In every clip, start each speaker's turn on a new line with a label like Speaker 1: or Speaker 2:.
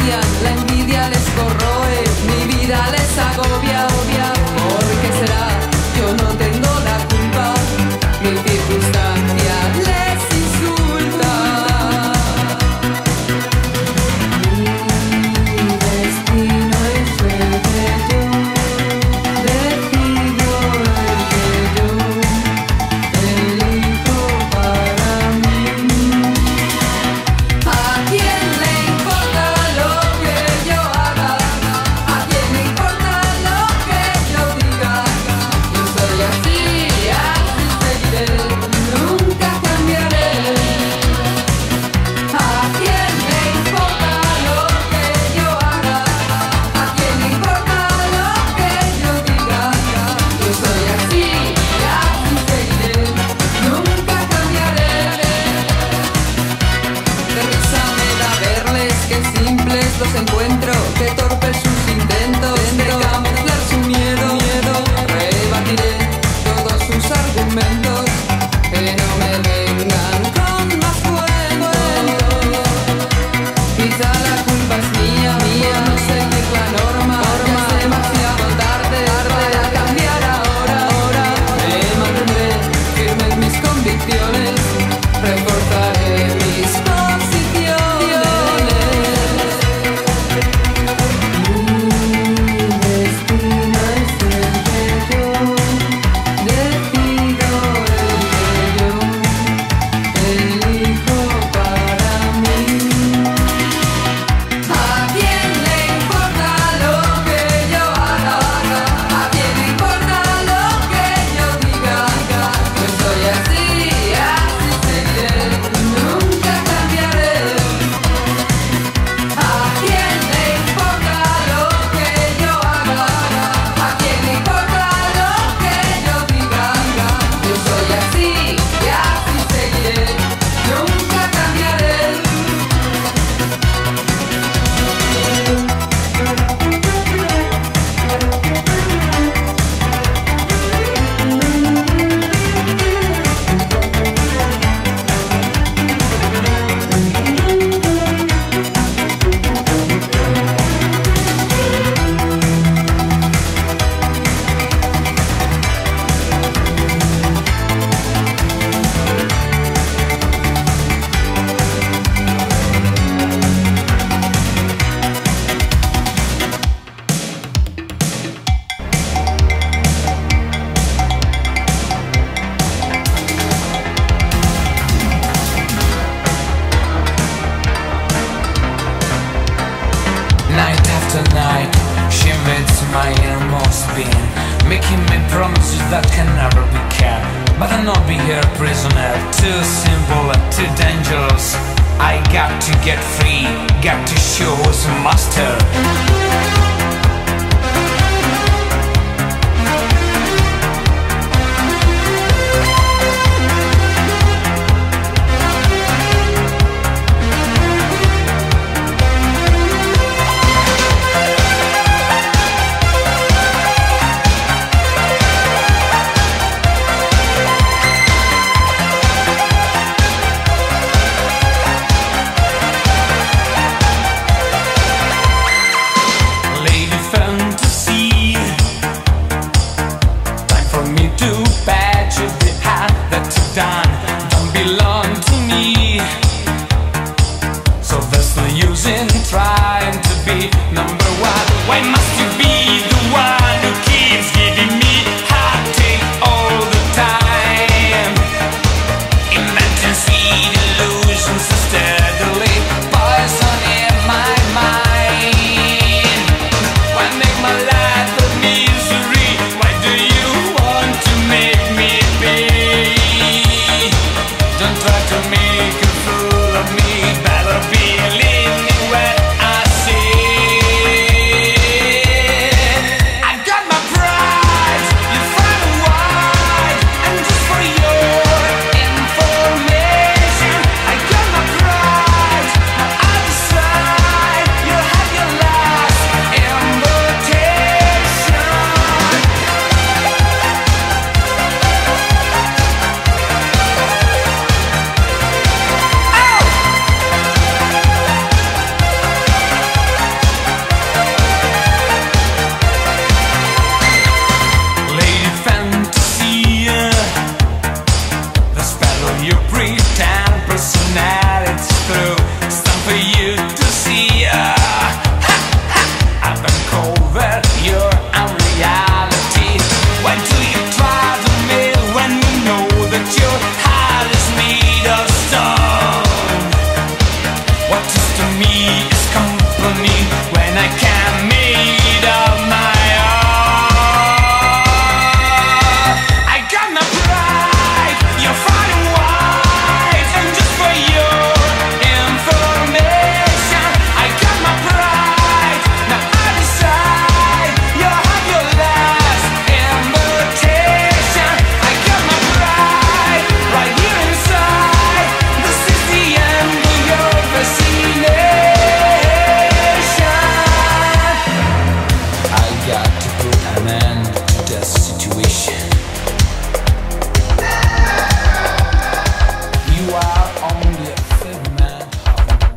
Speaker 1: odian, la envidia les corroe, mi vida les agobia, ¿por qué será? Yo no tengo la culpa, mi circunstancia les insulta. Mi destino es el que yo decido, el que yo elijo para mí. ¿A quién le importa lo que yo haga? ¿A quién le importa lo que yo diga? Yo soy así, así seguiré, nunca cambiaré. ¿A quién le importa lo que yo haga? ¿A quién le importa lo que yo diga? Yo soy así, así seguiré, nunca cambiaré. Qué risa me da verles, qué simples los encuentro, qué torpes sus intentos de camuflar su miedo. Rebatiré todos sus argumentos, que no me vengan con más cuentos. Quizá la culpa es mía, no seguir la norma. Ya es demasiado tarde para cambiar ahora. Me mantendré firme en mis convicciones, reforzaré mis posiciones. Mi destino es el que yo decido, el que yo elijo para mí. ¿A quién le importa lo que yo haga? ¿A quién le importa lo que yo diga? Yo soy así, así seguiré, nunca cambiaré. ¿A quién le importa lo que yo haga? ¿A quién le importa lo que yo diga? Yo soy así, así seguiré, nunca cambiaré.
Speaker 2: Night after night, she invades my innermost being, making me promises that can never be kept. But I'll not be her prisoner, too simple, too dangerous. I got to get free, got to show who's master. Lady fantasy, time for me to patch up the hat that you've done. Don't belong to me, so there's no use in trying to be number one. Why must you be the one who keeps giving me heartache all the time? Inventing sweet illusions so steadily poisoning my mind. Why make my life a misery? Why do you want to make me pay? Don't try to make a fool of me. Better believe me when I say and I can't meet up my own. I got no pride, you're far and wide, and just for your information, I got my pride. Now I decide you'll have your last invitation. I got my pride right here inside. This is the end of your fascination. I got to put an end to this situation. You are only a figment of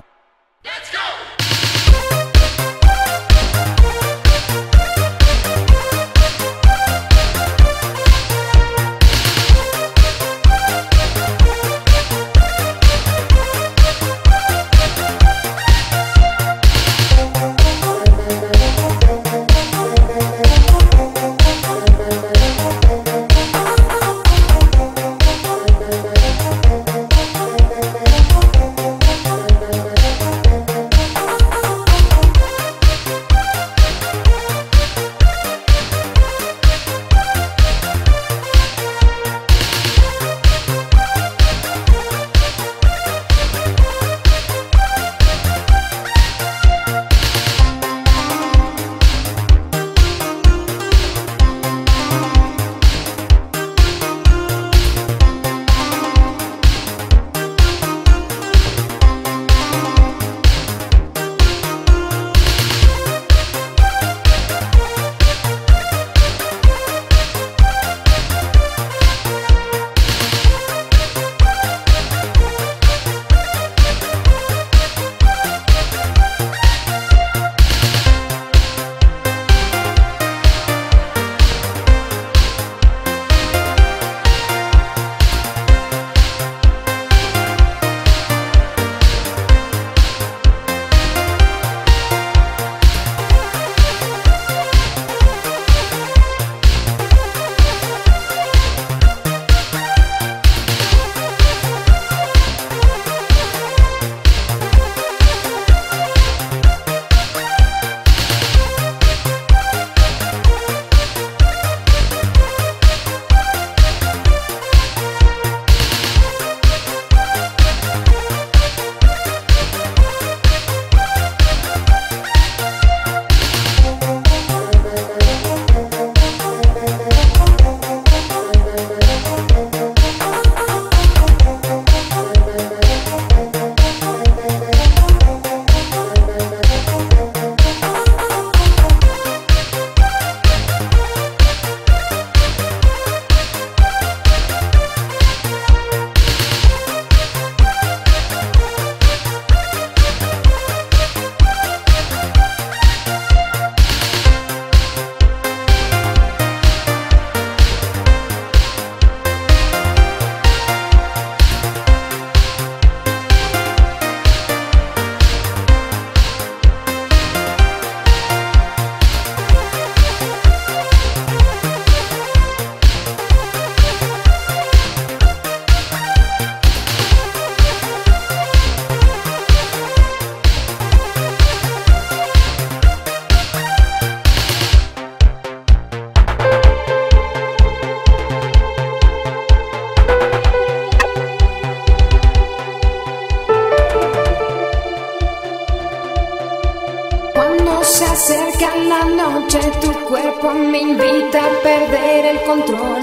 Speaker 3: Se acerca la noche, tu cuerpo me invita a perder el control.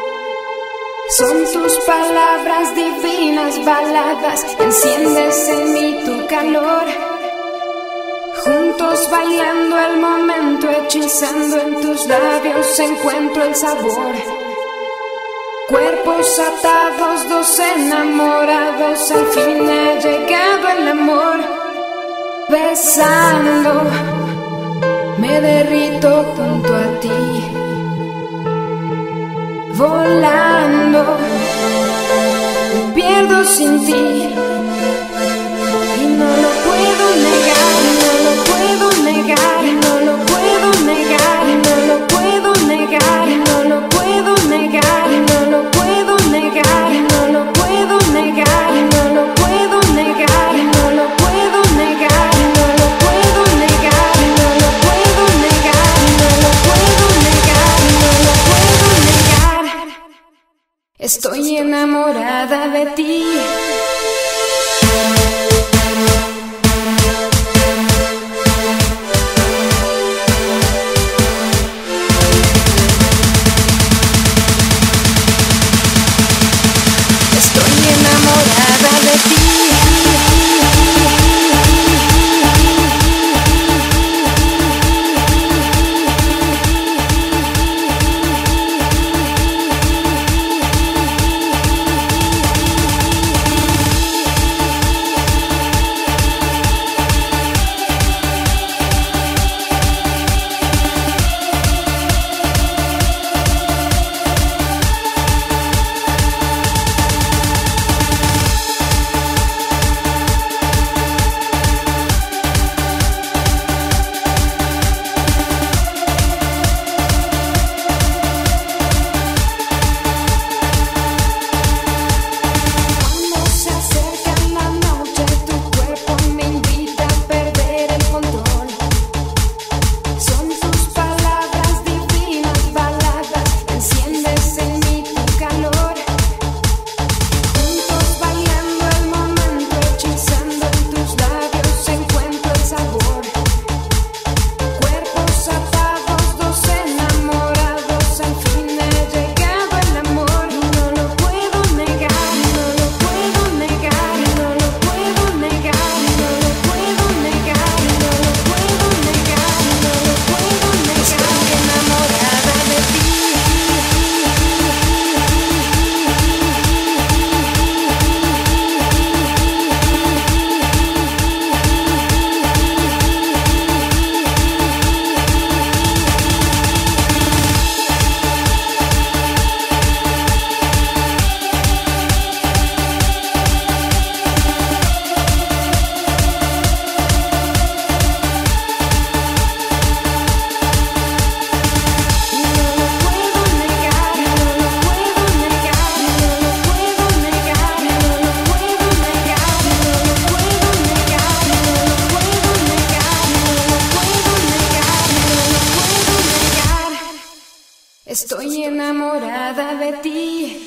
Speaker 3: Son tus palabras divinas, baladas, enciendes en mí tu calor. Juntos bailando el momento, hechizando en tus labios encuentro el sabor. Cuerpos atados, dos enamorados, al fin ha llegado el amor. Besando me derrito junto a ti, volando, me pierdo sin ti. Y no lo puedo negar, no lo puedo negar, no lo puedo negar, no lo puedo negar, no lo puedo negar, no lo puedo negar, no lo puedo negar, no lo puedo negar, no lo puedo negar, no lo puedo negar, no Estoy enamorada de ti. Estoy enamorada de ti. Estoy enamorada de ti.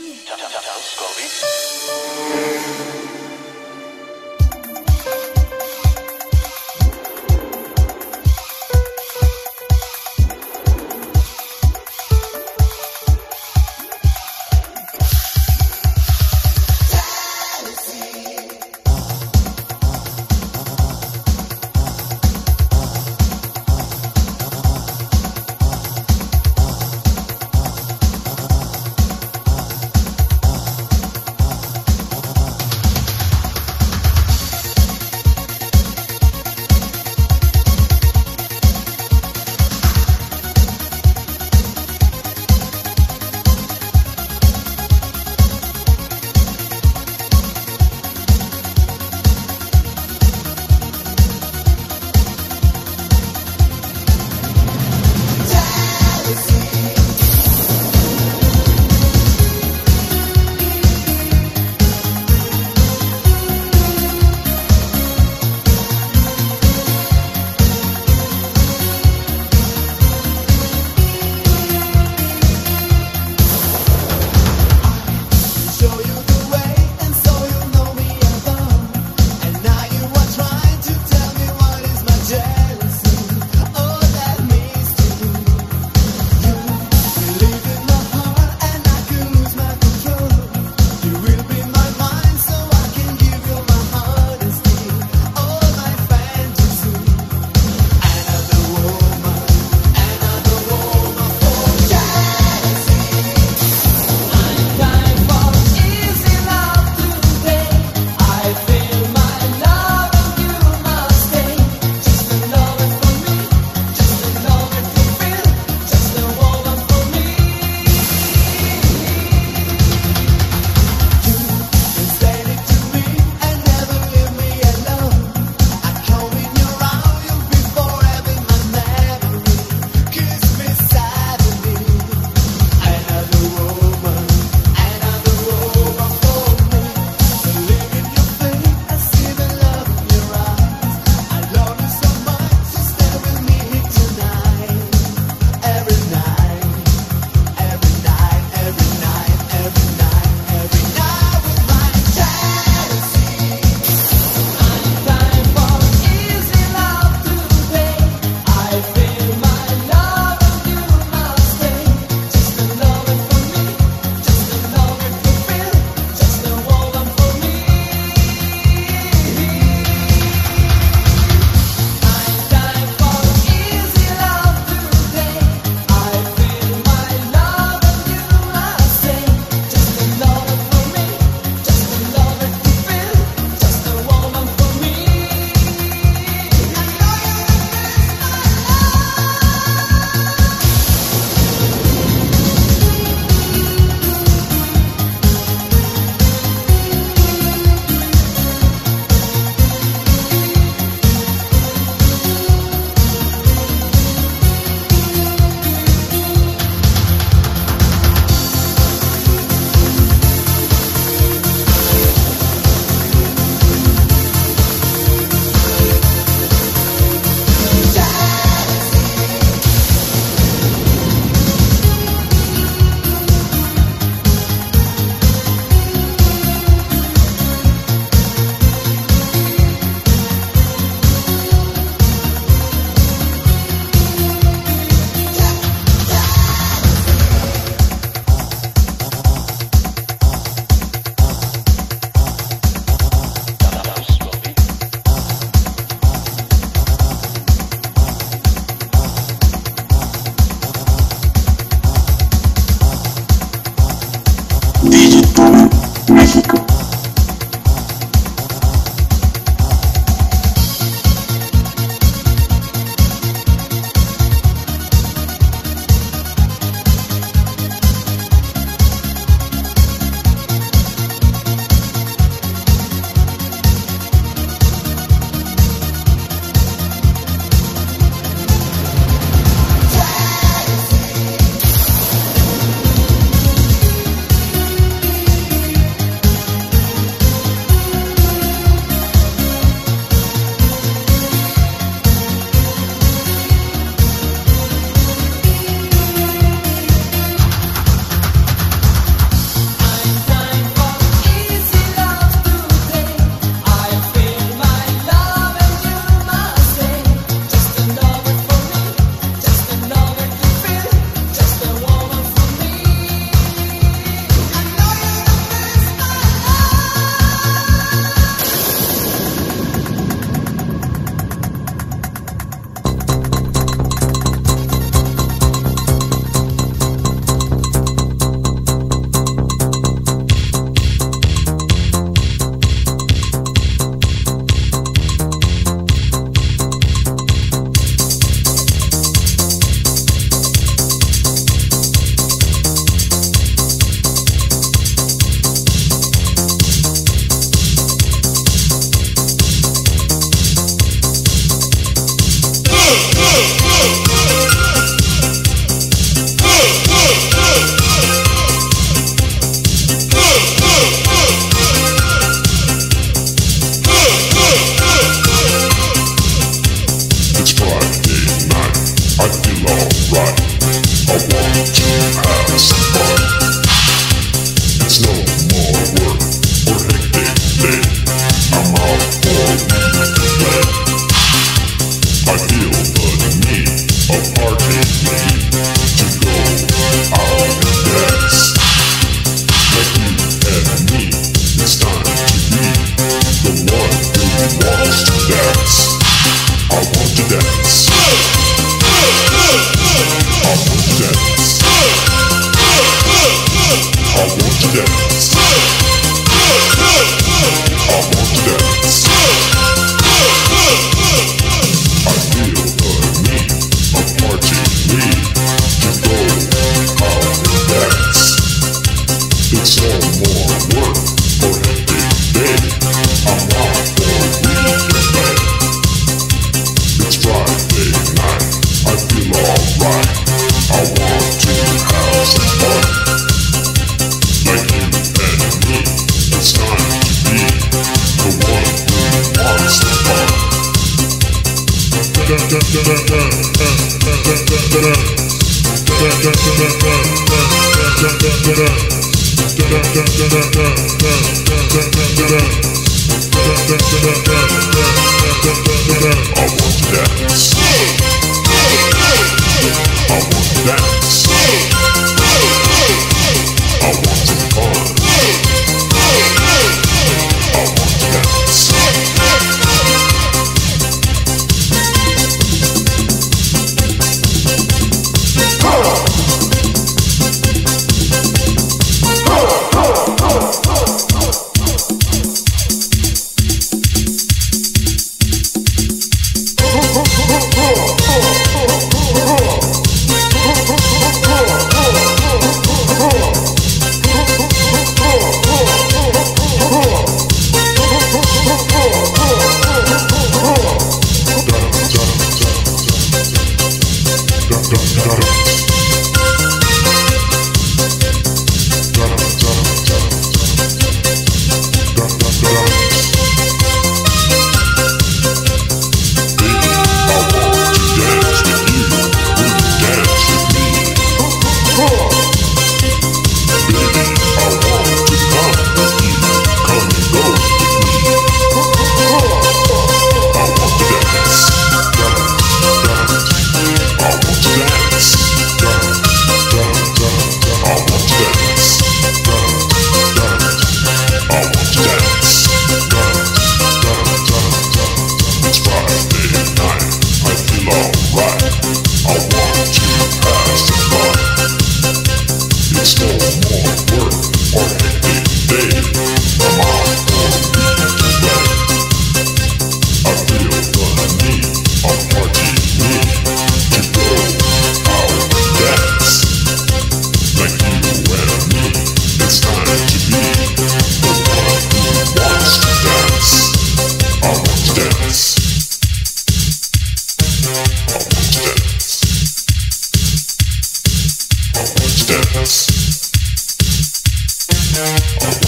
Speaker 4: dance.